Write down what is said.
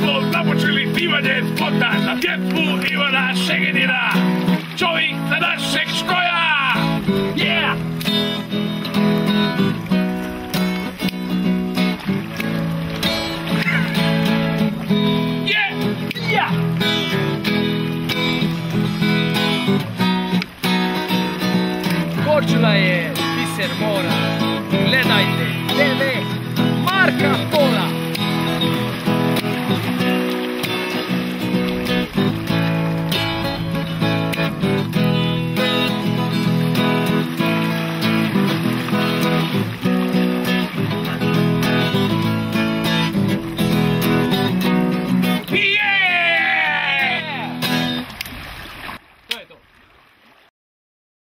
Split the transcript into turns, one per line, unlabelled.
smo započeli snimanje spota za pjesmu Ivana Šegenina, čovjek za našeg Škoja! Yeah!
Korčula je biser mora.